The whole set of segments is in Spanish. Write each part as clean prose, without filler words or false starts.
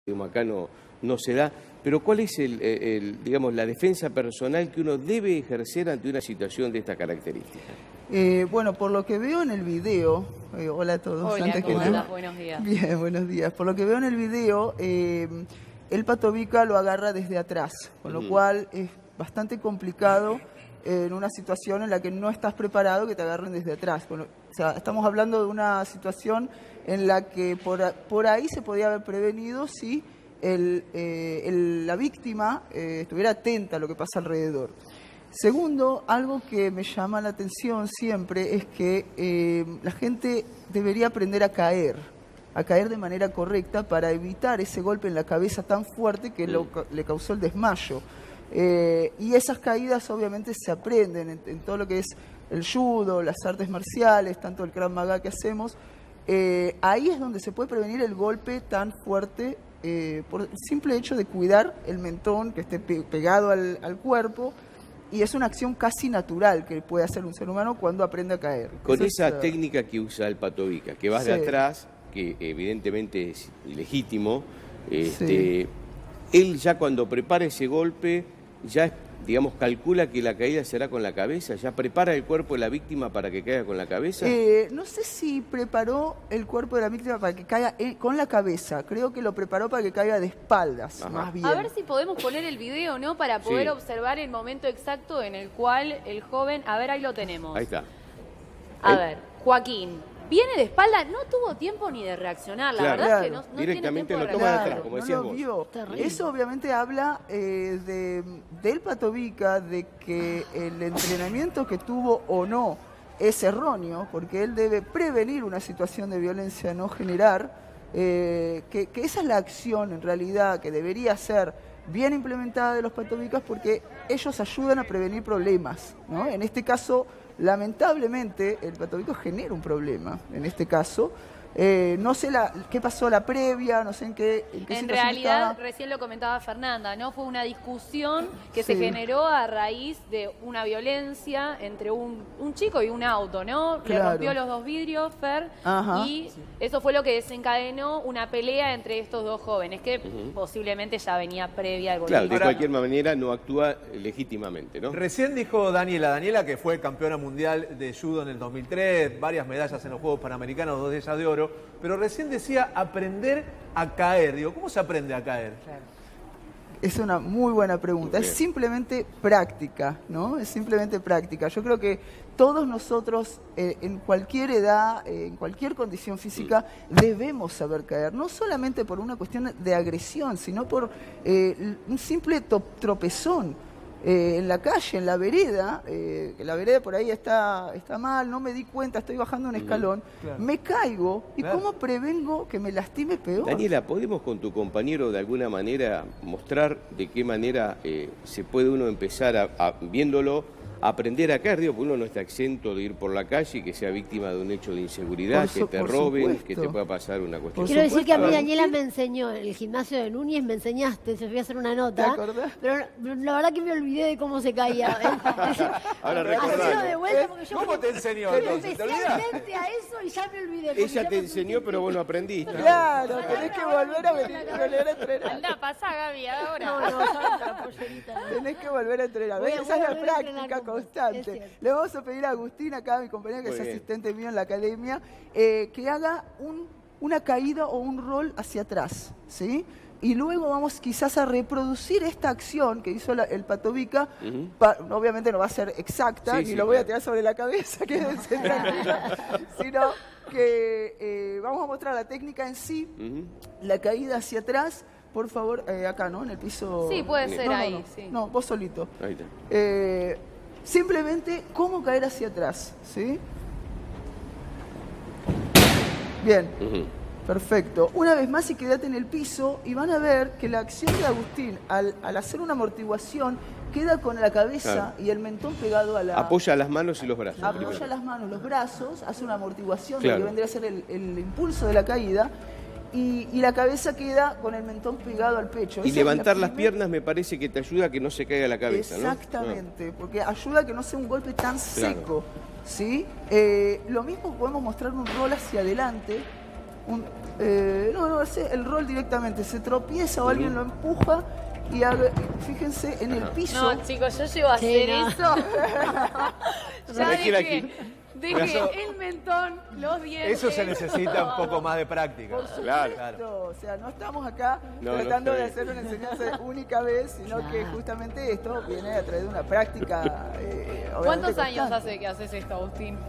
acá no se da, pero ¿cuál es digamos, la defensa personal que uno debe ejercer ante una situación de esta característica? Bueno, por lo que veo en el video, hola a todos. Hola, antes ¿cómo que andás? nada. Buenos días. Bien, buenos días. Por lo que veo en el video, el Patovica lo agarra desde atrás, con lo cual es bastante complicado en una situación en la que no estás preparado que te agarren desde atrás. Bueno, o sea, estamos hablando de una situación en la que por ahí se podía haber prevenido si la víctima estuviera atenta a lo que pasa alrededor. Segundo, algo que me llama la atención siempre es que la gente debería aprender a caer de manera correcta para evitar ese golpe en la cabeza tan fuerte que le causó el desmayo. Y esas caídas obviamente se aprenden en todo lo que es el judo, las artes marciales, tanto el Krav Maga que hacemos. Ahí es donde se puede prevenir el golpe tan fuerte por el simple hecho de cuidar el mentón que esté pegado al cuerpo. Y es una acción casi natural que puede hacer un ser humano cuando aprende a caer. Con esa técnica que usa el Patovica, que vas de Sí. atrás, que evidentemente es ilegítimo, Sí. él ya cuando prepara ese golpe, ya digamos calcula que la caída será con la cabeza, ya prepara el cuerpo de la víctima para que caiga con la cabeza. No sé si preparó el cuerpo de la víctima para que caiga con la cabeza. Creo que lo preparó para que caiga de espaldas, Ajá. más bien. A ver si podemos poner el video, ¿no? Para poder Sí. observar el momento exacto en el cual el joven... A ver, ahí lo tenemos. Ahí está. A ver, Joaquín. Viene de espalda, no tuvo tiempo ni de reaccionar. La Claro. verdad es que no Directamente tiene lo tiempo toma de de reaccionar. atrás, como no decías lo vos. vio. Terrible. Eso obviamente habla del Patovica, de que el entrenamiento que tuvo o no es erróneo, porque él debe prevenir una situación de violencia, no generar, que esa es la acción en realidad que debería ser bien implementada de los Patovicas, porque ellos ayudan a prevenir problemas, ¿no? En este caso, lamentablemente, el Patovica genera un problema, en este caso. No sé qué pasó la previa, no sé en qué En situación realidad, estaba. recién lo comentaba Fernanda, ¿no? Fue una discusión que se Sí. generó a raíz de una violencia entre un chico y un auto, ¿no? Le Claro. rompió los dos vidrios, Fer, Ajá. y eso fue lo que desencadenó una pelea entre estos dos jóvenes, que posiblemente ya venía previa al golpe. Claro, de Ahora- cualquier manera no actúa legítimamente, ¿no? Recién dijo Daniela, que fue campeona mundial de judo en el 2003, varias medallas en los Juegos Panamericanos, 2 de ellas de oro, pero recién decía aprender a caer. Digo, ¿cómo se aprende a caer? Es una muy buena pregunta. Muy Es bien. simplemente práctica, ¿no? Es simplemente práctica. Yo creo que todos nosotros, en cualquier edad, en cualquier condición física, debemos saber caer. No solamente por una cuestión de agresión, sino por un simple tropezón. En la calle, en la vereda, que la vereda por ahí está mal, no me di cuenta, estoy bajando un escalón, Claro. me caigo, ¿y Claro. cómo prevengo que me lastime peor? Daniela, ¿podemos con tu compañero de alguna manera mostrar de qué manera se puede uno empezar viéndolo, aprender a caer? Digo, porque uno no está exento de ir por la calle y que sea víctima de un hecho de inseguridad, que te por roben, supuesto. que te pueda pasar una cuestión. Por Quiero decir que a mí supuesto. Daniela me enseñó en el gimnasio de Núñez, me enseñaste, se fui a hacer una nota. ¿Te acordás? Pero la verdad que me olvidé de cómo se caía. Ahora Hacelo recordalo. de vuelta porque yo ¿Cómo te enseñó pero entonces? ¿Te empecé olvidás? frente a eso y ya me olvidé. porque Ella ya te me enseñó, pero vos no aprendiste. Claro, tenés que volver a volver a entrenar. Anda, pasá, Gaby, ahora. No, la pollerita. Tenés que volver a entrenar. Voy a- Esa voy a es la volver a entrenar práctica con vos, es constante. cierto. Le vamos a pedir a Agustín, acá mi compañero que Muy es bien. asistente mío en la academia, que haga una caída o un roll hacia atrás, ¿sí? Y luego vamos quizás a reproducir esta acción que hizo el Patovica. Obviamente no va a ser exacta, Sí, ni sí, lo voy a claro. tirar sobre la cabeza, quédense tranquilos, sino que vamos a mostrar la técnica en sí, la caída hacia atrás. Por favor, acá, ¿no? En el piso. Sí, puede ser No, no, ahí, no. sí. No, vos solito. Ahí está. Simplemente cómo caer hacia atrás, ¿sí? Bien, perfecto. Una vez más y quédate en el piso y van a ver que la acción de Agustín al hacer una amortiguación queda con la cabeza Claro. y el mentón pegado a la... Apoya las manos y los brazos. Apoya primero. las manos, los brazos, hace una amortiguación de Claro. lo que vendría a ser el impulso de la caída y la cabeza queda con el mentón pegado al pecho. Y Esa es la levantar las primera- piernas me parece que te ayuda a que no se caiga la cabeza, ¿no? Exactamente, porque ayuda a que no sea un golpe tan Claro. seco, ¿sí? Lo mismo podemos mostrar un rol hacia adelante, no, hace el rol directamente, se tropieza o alguien lo empuja y fíjense en el piso. No, chicos, yo llego a hacer eso. Ya dejé el mentón, los dientes. Eso se necesita un poco más de práctica. Claro. O sea, no estamos acá tratando de hacer una enseñanza única vez, sino que justamente esto viene a través de una práctica. ¿Cuántos años hace que haces esto, Agustín?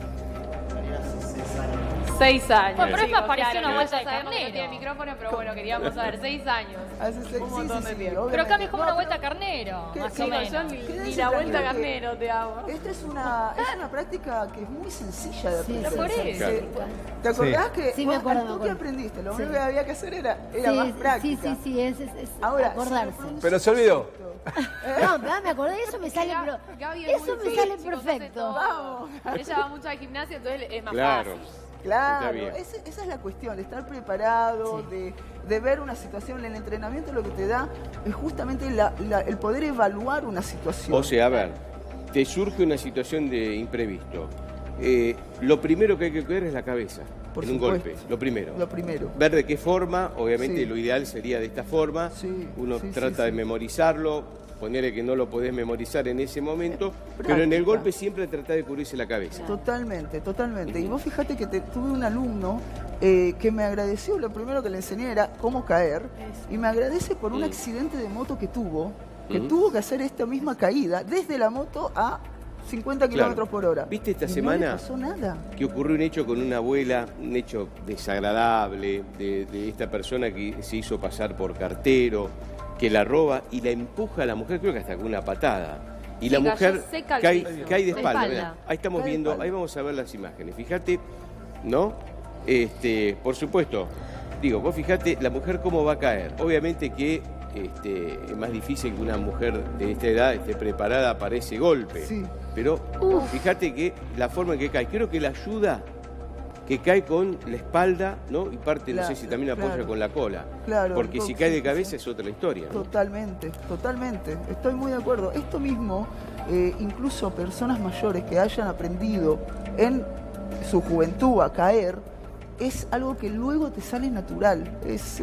6 años. Bueno, pero esto pareció Claro, una vuelta de sabemos que carnero. no tiene micrófono, pero bueno, queríamos saber, 6 años. Hace Un montón de tiempo. Pero obviamente. cambia es como una No, vuelta a carnero, ¿Qué? más Sí, o no, menos. Yo ni Quédense la vuelta tranquilos que carnero te hago. Esta es una práctica que es muy sencilla de aprender. por eso. ¿Te acordás que Sí, me vos acuerdo, al me toque acuerdo. aprendiste? Lo único Sí. que había que hacer era más práctica. Sí, es Ahora, acordarse. Pero se olvidó. No, me acordé de eso, me sale, pero Gaby es eso muy me fit, sale chicos, hace perfecto. todo. Vamos. Ella va mucho al gimnasio, entonces es más Claro. fácil. Claro, Está bien. esa es la cuestión, de estar preparado, de ver una situación. El entrenamiento lo que te da es justamente el poder evaluar una situación. O sea, a ver, te surge una situación de imprevisto. Lo primero que hay que ver es la cabeza, Por en un supuesto. golpe, lo primero. Lo primero. Ver de qué forma, obviamente Sí. lo ideal sería de esta forma. Sí, Uno sí, trata sí, de sí. memorizarlo, ponerle que no lo podés memorizar en ese momento, pero en el práctica. golpe siempre trata de cubrirse la cabeza. Totalmente, totalmente. Y vos fíjate que tuve un alumno que me agradeció, lo primero que le enseñé era cómo caer, y me agradece por un accidente de moto que tuvo que hacer esta misma caída desde la moto a 50 kilómetros por hora. ¿Viste esta Y semana? No le pasó nada. Que ocurrió un hecho con una abuela, un hecho desagradable de esta persona que se hizo pasar por cartero, que la roba y la empuja a la mujer, creo que hasta con una patada. Y la cayó mujer seca al cae, piso. cae de De espalda. espalda. Mirá, ahí estamos Cae de viendo, espalda. ahí vamos a ver las imágenes. Fíjate, ¿no? Por supuesto, digo, vos fíjate la mujer cómo va a caer. Obviamente que es más difícil que una mujer de esta edad esté preparada para ese golpe. Sí. Pero fíjate que la forma en que cae, creo que la ayuda que cae con la espalda, ¿no? Y parte, no sé si también apoya Claro. con la cola. Claro, Porque si sí, cae de sí, cabeza sí. es otra historia, ¿no? Totalmente, totalmente. Estoy muy de acuerdo. Esto mismo, incluso personas mayores que hayan aprendido en su juventud a caer, es algo que luego te sale natural. Es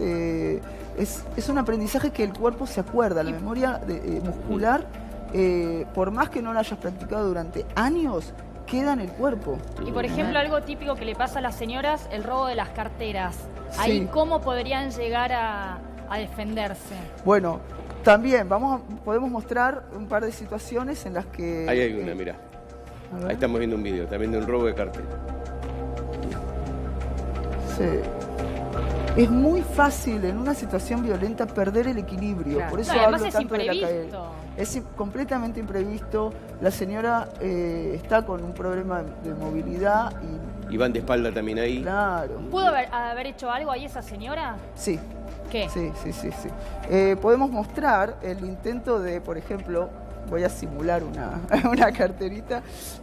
un aprendizaje que el cuerpo se acuerda. La memoria muscular, por más que no la hayas practicado durante años, queda en el cuerpo. Y por ejemplo, algo típico que le pasa a las señoras, el robo de las carteras. Ahí, Sí. ¿cómo podrían llegar a defenderse? Bueno, también podemos mostrar un par de situaciones en las que... Ahí hay una, mirá. a ver. Ahí estamos viendo un video, también de un robo de cartera. Sí. Es muy fácil en una situación violenta perder el equilibrio. Claro. Por eso No, y además hablo es tanto de la caída. imprevisto. Es completamente imprevisto. La señora está con un problema de movilidad y Y van de espalda también ahí. claro. ¿Pudo haber hecho algo ahí esa señora? Sí, ¿Qué? sí. Podemos mostrar el intento de, por ejemplo, voy a simular una carterita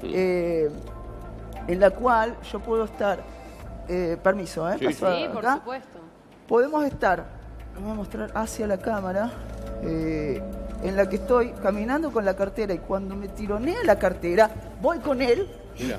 en la cual yo puedo estar, permiso, Sí, paso Sí, por acá. supuesto. Podemos estar, lo voy a mostrar hacia la cámara, en la que estoy caminando con la cartera y cuando me tironea la cartera, voy con él. Mirá,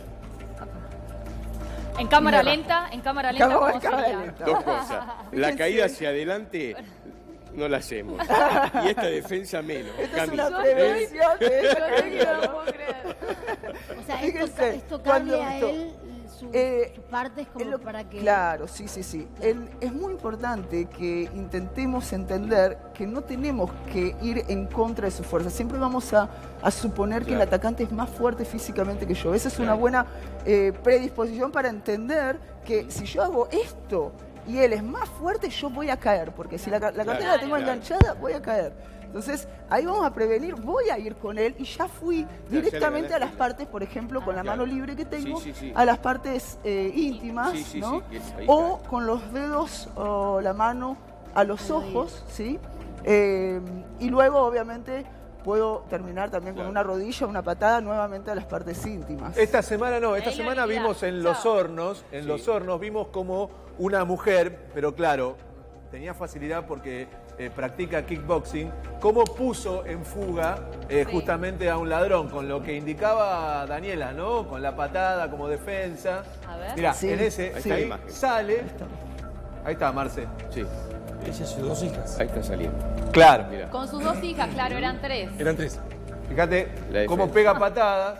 En cámara Mira. lenta, ¿cómo Cámara sería? lenta. dos cosas. La Fíjense. caída hacia adelante no la hacemos. Y esta defensa menos. Esta es Cami. una prevención. Yo sé que no lo puedo creer. O sea, Fíjense, esto cuando cambia a esto- él sus partes como Es lo- para que... Claro, sí. Es muy importante que intentemos entender que no tenemos que ir en contra de su fuerza. Siempre vamos a suponer que el Claro. atacante es más fuerte físicamente que yo. Esa es una Claro. buena predisposición para entender que si yo hago esto y él es más fuerte, yo voy a caer. Porque si la cartera la tengo Claro. enganchada, voy a caer. Entonces, ahí vamos a prevenir, voy a ir con él y ya fui directamente a las partes, por ejemplo, con la Claro. mano libre que tengo, Sí. a las partes íntimas, Sí, ¿no? que ahí O está. con los dedos o la mano a los ojos, ¿sí? Y luego, obviamente, puedo terminar también con Claro. una rodilla, una patada nuevamente a las partes íntimas. Esta semana no, esta Ahí semana la unidad. vimos en los hornos, vimos como una mujer, pero claro, tenía facilidad porque practica kickboxing, cómo puso en fuga justamente a un ladrón, con lo que indicaba Daniela, ¿no? Con la patada como defensa. A ver. Mirá, Sí, en ese, ahí está la ahí imagen. sale Ahí está, Marce. Sí, Ella y sus 2 hijas. ahí está saliendo. Claro. Mirá. Con sus 2 hijas, claro, eran 3. Eran 3. Fíjate La cómo defensa. pega patadas.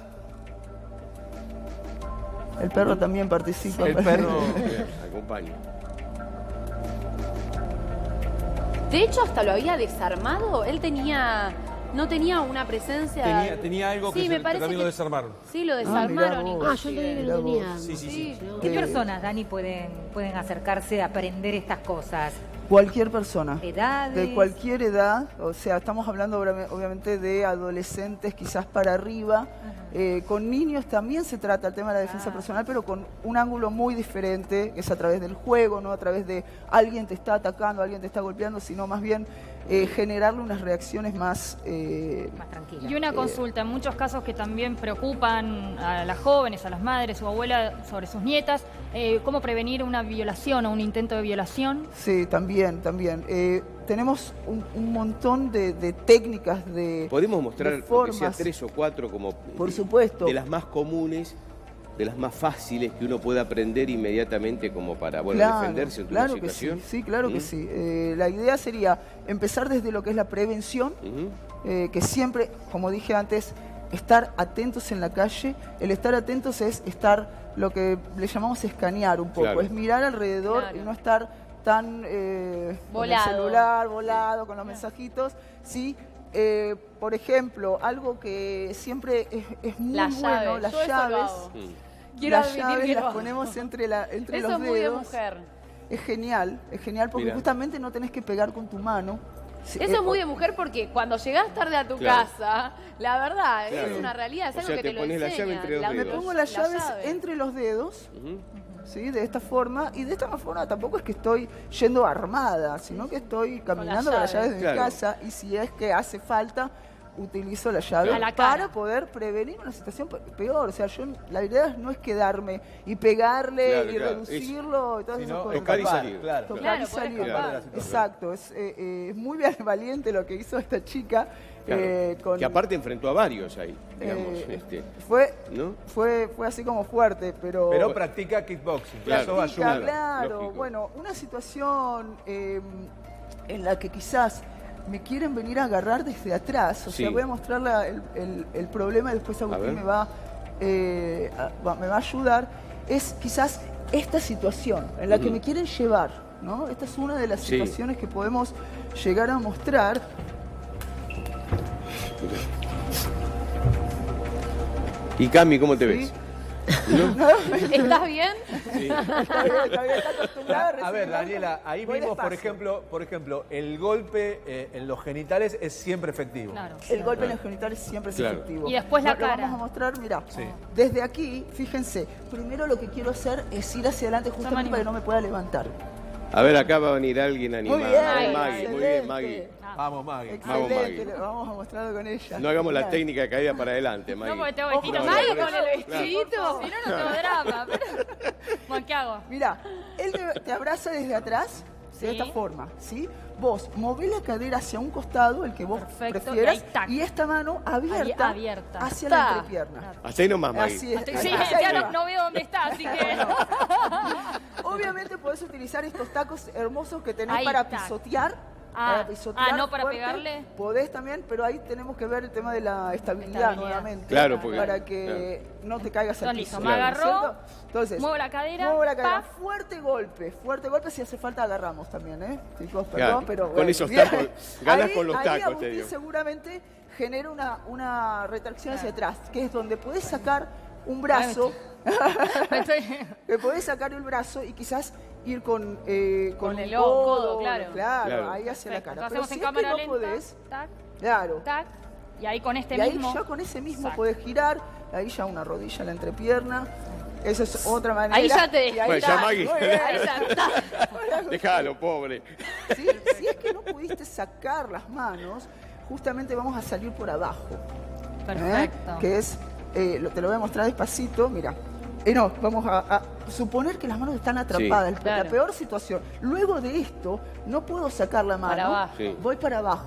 El perro también participa. El perro... Acompaña. De hecho, hasta lo había desarmado. Él no tenía una presencia... Tenía algo Sí, que, me que parece también que- lo desarmaron. Sí, lo mirá desarmaron. vos. Ah, yo entendí que lo tenía. Sí. ¿Qué personas, Dani, pueden acercarse a aprender estas cosas? Cualquier persona. ¿Edades? De cualquier edad, o sea, estamos hablando obviamente de adolescentes quizás para arriba. Con niños también se trata el tema de la defensa personal, pero con un ángulo muy diferente, que es a través del juego, no a través de alguien te está atacando, alguien te está golpeando, sino más bien generarle unas reacciones más... Más tranquila. Y una consulta, en muchos casos que también preocupan a las jóvenes, a las madres o abuelas sobre sus nietas, ¿cómo prevenir una violación o un intento de violación? Sí, también. Tenemos un montón de técnicas, de Podemos mostrar, de aunque formas. sea 3 o 4, como Por supuesto. de las más comunes, de las más fáciles que uno puede aprender inmediatamente como para defenderse en una claro que situación. sí, claro que sí. La idea sería empezar desde lo que es la prevención, que siempre, como dije antes, estar atentos en la calle. El estar atentos es estar, lo que le llamamos escanear un poco, Claro. es mirar alrededor Claro. y no estar tan con el Volado. celular, volado, con los mensajitos. Sí. Por ejemplo, algo que siempre es muy Las bueno, llaves. las Yo eso lo llaves. hago. Quiero Las admitir llaves que lo las hago. ponemos entre Eso los es dedos. muy de mujer. Es genial porque Mirá. justamente no tenés que pegar con tu mano. Eso es muy de mujer porque cuando llegás tarde a tu Claro. casa, la verdad, Claro. es una realidad, es O algo sea, que te te lo pones la enseñan. llave entre los Me dedos. pongo las la llaves llave. entre los dedos, Ujú. ¿sí? De esta forma. Y de esta forma tampoco es que estoy yendo armada, sino que estoy caminando con las llaves. llaves de Claro. mi casa. Y si es que hace falta, utilizo la llave A la cara. para poder prevenir una situación peor. O sea, la idea no es quedarme y pegarle Claro, y claro. reducirlo y todas esas Sino cosas. tocar y escapar, salir. Claro. Tocar Claro, y poder salir. escapar. Exacto, es muy bien valiente lo que hizo esta chica. Claro. Que aparte enfrentó a varios ahí, digamos. Fue ¿no? así como fuerte, pero... Pero practica kickboxing. Claro. Eso Practica, ayuda. claro. lógico. Bueno, una situación en la que quizás me quieren venir a agarrar desde atrás. O Sí. sea, voy a mostrar el problema y después Agustín ver. me va a ayudar. Es quizás esta situación en la que me quieren llevar, ¿no? Esta es una de las Sí. situaciones que podemos llegar a mostrar. Y Cami, ¿cómo te Sí. ves? ¿Estás bien? Está acostumbrada A recibir ver, la- Daniela, ahí Voy vimos, despacio. por ejemplo, el golpe en los genitales es siempre efectivo. Claro. El golpe en los genitales siempre es Claro. efectivo. Y después la Lo cara. vamos a mostrar, mira. Sí. Desde aquí, fíjense, primero lo que quiero hacer es ir hacia adelante justamente para que no me pueda levantar. A ver, acá va a venir alguien animado. Muy bien, Maggie, muy excelente. bien, Maggie. Vamos, Maggie. Vamos, Excelente, Maggie. lo vamos a mostrarlo con ella. No hagamos la Genial. técnica de caída para adelante, Maggie. No, porque tengo vestido. No, Maggie por con eso. el Claro. vestidito. Si no, no tengo drama. Pero... Bueno, ¿qué hago? Mira, él te abraza desde atrás, de Sí. esta forma, ¿sí? Vos movés la cadera hacia un costado, el que vos Perfecto, prefieras, y ahí, tac. y esta mano abierta, abierta. hacia Ta. la entrepierna. Hasta ahí nomás, Maggie. Así es. Sí, Ahí ya va. no veo dónde está, así que... Obviamente podés utilizar estos tacos hermosos que tenés Ahí, para tac. pisotear. Ah, pisotear no para fuerte. pegarle. Podés también, pero ahí tenemos que ver el tema de la estabilidad nuevamente. Claro, porque- para que no te caigas al Entonces, piso. listo, me agarró, ¿cierto? Entonces, muevo la cadera, muevo la cadera. paf. Fuerte golpe, si hace falta agarramos también, ¿eh? Chicos, perdón, Claro, pero con bueno. esos Bien. tacos, ganas Ahí- con los ahí tacos, te Agustín digo. seguramente genera una retracción hacia atrás, que es donde podés sacar un brazo, que podés sacar el brazo y quizás ir con Con un el codo, claro. Claro. Ahí hacia la cara. Lo Pero hacemos si en es que cámara no lenta. podés, Tac, claro. tac. Y ahí con este Y ahí mismo... ya con ese mismo Exacto. podés girar, ahí ya una rodilla en la entrepierna. Esa es otra manera. Ahí ya te Y ahí Bueno, ya está. Maggie. Muy bien. Ahí ya está. Déjalo, pobre. Si es que no pudiste sacar las manos, justamente vamos a salir por abajo. Perfecto. Que es, te lo voy a mostrar despacito, mira. No, vamos a suponer que las manos están atrapadas, Sí. la Claro. peor situación. Luego de esto, no puedo sacar la mano, Para abajo. Sí. voy para abajo.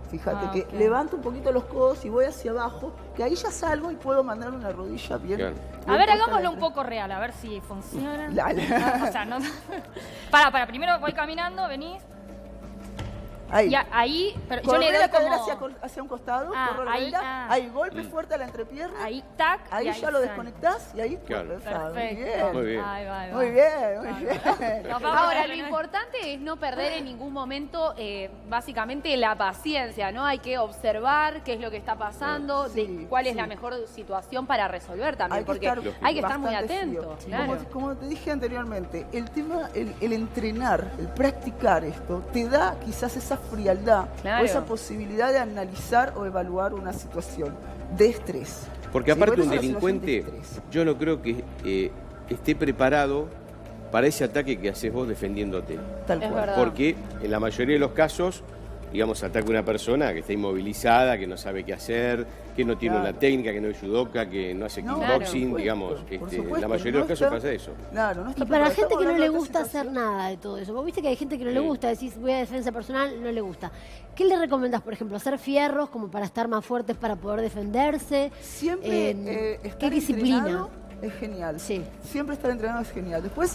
Fíjate que ok. levanto un poquito los codos y voy hacia abajo, que ahí ya salgo y puedo mandar una rodilla bien. Claro. A ver, puesta hagámoslo la- un poco real, a ver si funciona. Dale. O sea, no. Para, primero voy caminando, venís. Ahí. Y ahí, pero yo Corré le doy la cadera como. hacia un costado, Ah, corro la ahí, cadera, ahí golpe fuerte a la entrepierna, Ahí, tac. ahí y ya lo sale. desconectás y ahí Claro. perfecto. Perfecto. Muy bien. Ahí va, ahí va. Muy bien, muy bien. Nos vamos Ahora, a lo tener- importante es no perder en ningún momento, básicamente, la paciencia, ¿no? Hay que observar qué es lo que está pasando, Sí, de cuál es sí. la mejor situación para resolver también, Hay que porque estar hay que estar muy bastante atento. frío. Claro. Como te dije anteriormente, el tema, el entrenar, el practicar esto, te da quizás esa frialdad Claro. o esa posibilidad de analizar o evaluar una situación de estrés. Porque Sí, aparte bueno, un es una situación de delincuente, estrés. yo no creo que esté preparado para ese ataque que haces vos defendiéndote. Tal Es cual. verdad. Porque en la mayoría de los casos, digamos, ataca una persona que está inmovilizada, que no sabe qué hacer, que no tiene Claro. una técnica, que no es judoka, que no hace No, kickboxing, por digamos. supuesto, por La supuesto, mayoría de los no casos está- pasa eso. Claro, no está Y para la preparado. gente que Estamos no le hablando de gusta esta hacer situación. nada de todo eso, vos viste que hay gente que no le Sí. gusta, decís voy a defensa personal, no le gusta. ¿Qué le recomendás, por ejemplo? ¿Hacer fierros como para estar más fuertes para poder defenderse? Siempre ¿Qué estar disciplina? entrenado es genial. Sí. Siempre estar entrenado es genial. Después,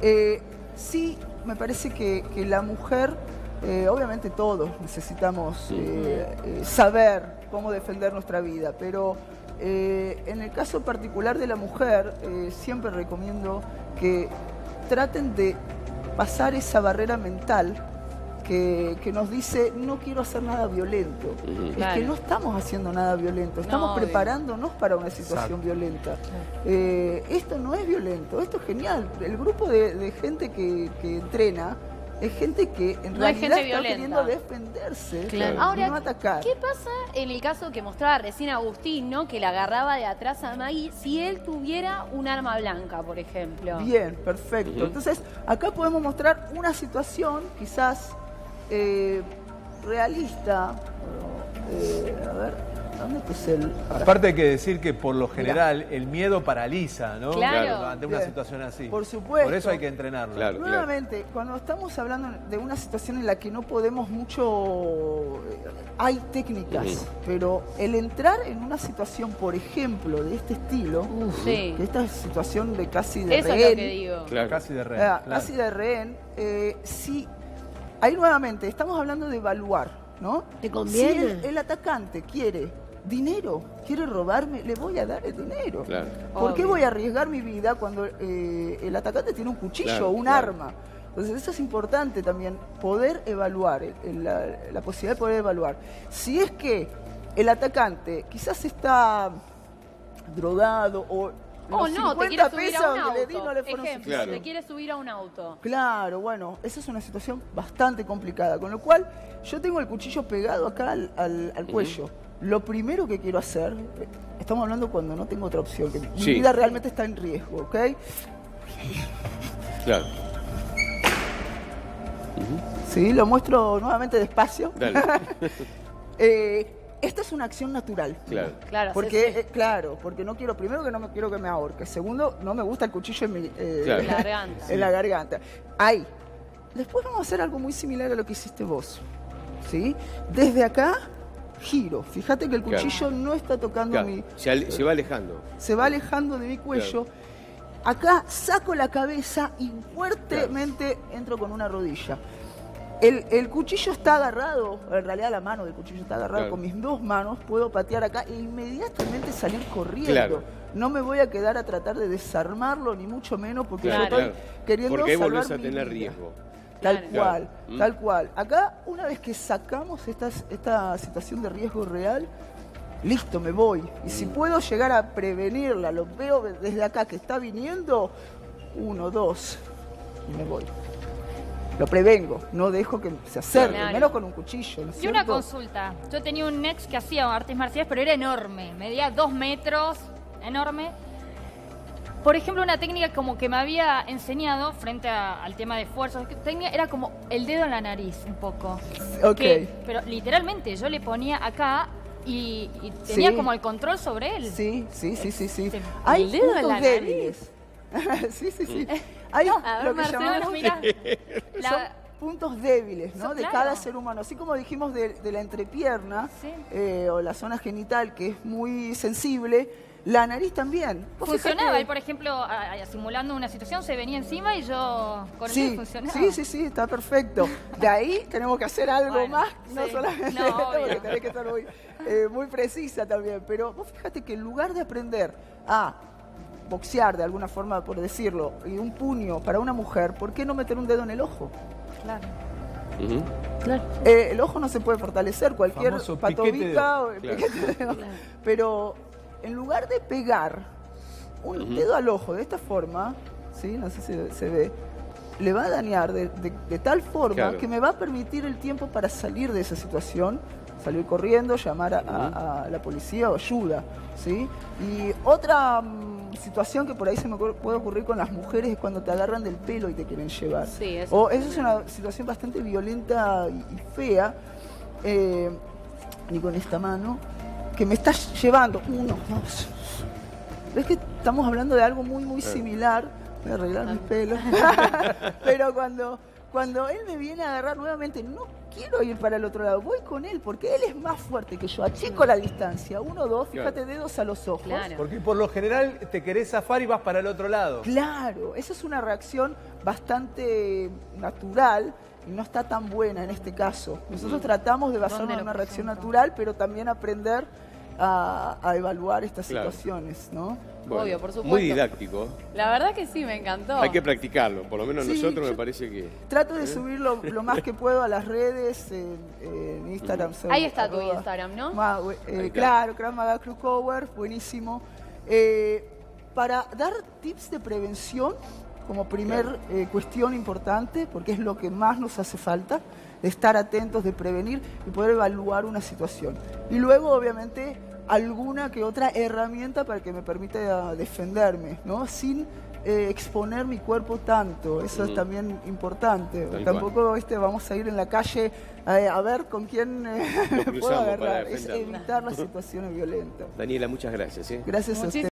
sí, me parece que la mujer, obviamente todos necesitamos saber cómo defender nuestra vida, pero en el caso particular de la mujer, siempre recomiendo que traten de pasar esa barrera mental que nos dice no quiero hacer nada violento. Es Claro. que no estamos haciendo nada violento, estamos obvio. preparándonos para una situación violenta. Esto no es violento, esto es genial. El grupo de gente que entrena es gente que en No es realidad gente está violenta. queriendo defenderse Claro. y Ahora, no atacar. ¿qué pasa en el caso que mostraba recién Agustín, ¿no? Que la agarraba de atrás a Maggie, si él tuviera un arma blanca, por ejemplo? Bien, perfecto. Entonces, acá podemos mostrar una situación quizás realista. A ver, ¿dónde puse el...? Ahora. Aparte hay que decir que por lo general el miedo paraliza, ¿no? Claro. Ante una Bien. situación así. Por supuesto. Por eso hay que entrenarlo. Claro. Nuevamente, cuando estamos hablando de una situación en la que no podemos mucho, hay técnicas, pero el entrar en una situación, por ejemplo, de este estilo, Sí. que esta situación de casi de Eso es rehén, lo que digo. Claro. Casi de rehén. Ah, claro. casi de rehén, sí, ahí nuevamente estamos hablando de evaluar, ¿no? ¿Te conviene? Si el atacante quiere dinero, quiere robarme, le voy a dar el dinero. Claro. ¿Por qué Obvio. voy a arriesgar mi vida cuando el atacante tiene un cuchillo, Claro, un claro. arma? Entonces eso es importante también, poder evaluar, la posibilidad de poder evaluar. Si es que el atacante quizás está drogado o O los no, te 50 quieres subir pesos a un que le di auto. no le fueron Ejemplo, Claro. te quieres subir a un auto. Claro, bueno, esa es una situación bastante complicada, con lo cual yo tengo el cuchillo pegado acá al cuello. Lo primero que quiero hacer, estamos hablando cuando no tengo otra opción, que mi Sí. vida realmente está en riesgo, ¿ok? Claro. Sí, lo muestro nuevamente despacio. Dale. Esta es una acción natural. Claro. Claro, Porque, sí, sí. claro, porque no quiero, primero que no me quiero que me ahorque, segundo, no me gusta el cuchillo en mi Claro. En la garganta. en la garganta. Ahí. Después vamos a hacer algo muy similar a lo que hiciste vos. ¿Sí? Desde acá, giro. Fíjate que el Claro. cuchillo no está tocando Claro. mi... Se va alejando. Se va alejando de mi cuello. Acá saco la cabeza y fuertemente entro con una rodilla. El cuchillo está agarrado, en realidad la mano del cuchillo está agarrado Claro. con mis dos manos, puedo patear acá e inmediatamente salir corriendo. Claro. No me voy a quedar a tratar de desarmarlo, ni mucho menos, porque Claro, yo estoy claro. queriendo Porque ahí salvar volvés a mi tener vida. riesgo. Tal Claro. cual, Claro. tal cual. Acá, una vez que sacamos esta situación de riesgo real, listo, me voy. Y si puedo llegar a prevenirla, lo veo desde acá que está viniendo, 1, 2, y me voy. Lo prevengo, no dejo que se acerque, Claro. menos con un cuchillo, ¿no es Y una cierto? consulta. Yo tenía un ex que hacía artes marciales, pero era enorme. Medía 2 metros, enorme. Por ejemplo, una técnica como que me había enseñado frente al tema de fuerza, era como el dedo en la nariz, un poco. Ok. Pero literalmente yo le ponía acá y tenía Sí. como el control sobre él. Sí. Sí. Hay El dedo en puntos la débiles. sí. Hay A ver, lo que Marcelo, llamamos... Mira, la- puntos débiles, ¿no? Eso, De claro. cada ser humano. Así como dijimos de la entrepierna Sí. o la zona genital, que es muy sensible, la nariz también. Vos Funcionaba, fijate- él por ejemplo, simulando una situación, se venía encima y yo con él Sí, funcionaba. sí, está perfecto. De ahí tenemos que hacer algo Bueno, más, no sí. solamente No, esto, obvio. porque tenés que estar muy precisa también. Pero vos fíjate que en lugar de aprender a boxear de alguna forma, por decirlo, y un puño para una mujer, ¿por qué no meter un dedo en el ojo? Claro. Ujú. Claro. El ojo no se puede fortalecer, cualquier Famoso patobica piquete de o Claro. piquete de dedo. Pero en lugar de pegar un dedo al ojo de esta forma, ¿sí? No sé si se ve, le va a dañar de tal forma Claro. que me va a permitir el tiempo para salir de esa situación, salir corriendo, llamar a la policía o ayuda, ¿sí? Y otra situación que por ahí se me puede ocurrir con las mujeres es cuando te agarran del pelo y te quieren llevar. Sí, eso O eso es una situación bastante violenta y fea, ni con esta mano, que me estás llevando. 1, 2. ¿Ves que estamos hablando de algo muy similar? Voy a arreglar mis pelos. Pero cuando él me viene a agarrar nuevamente, no quiero ir para el otro lado, voy con él porque él es más fuerte que yo. Achico la distancia, 1, 2, fíjate, dedos a los ojos. Claro. Porque por lo general te querés zafar y vas para el otro lado. Claro, esa es una reacción bastante natural y no está tan buena en este caso. Nosotros tratamos de basarnos ¿Dónde en lo una reacción presento? natural, pero también aprender a evaluar estas Claro. situaciones, ¿no? Bueno, Obvio, por supuesto. Muy didáctico. La verdad que sí, me encantó. Hay que practicarlo, por lo menos Sí, nosotros me yo- parece que... Trato de subir lo más que puedo a las redes, en Instagram. soy Ahí está tu arroba Instagram, ¿no? Ahí está. Claro, Krav Maga Crew Cover, buenísimo. Para dar tips de prevención, como primer cuestión importante, porque es lo que más nos hace falta, de estar atentos, de prevenir y poder evaluar una situación. Y luego, obviamente, alguna que otra herramienta para que me permita defenderme, ¿no? Sin exponer mi cuerpo tanto, eso es también importante. Tal Tampoco vamos a ir en la calle a ver con quién me puedo cruzamos para agarrar, es defendernos. evitar las situaciones violentas. Daniela, muchas gracias. Gracias a usted.